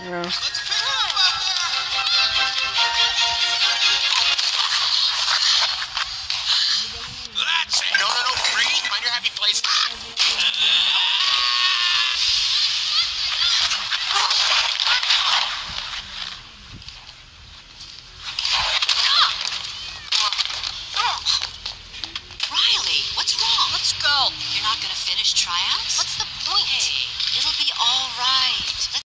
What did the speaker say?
Yeah. That's it. No, freeze. Find your happy place. Riley, what's wrong? Let's go. You're not gonna finish tryouts? What's the point? Hey, it'll be all right.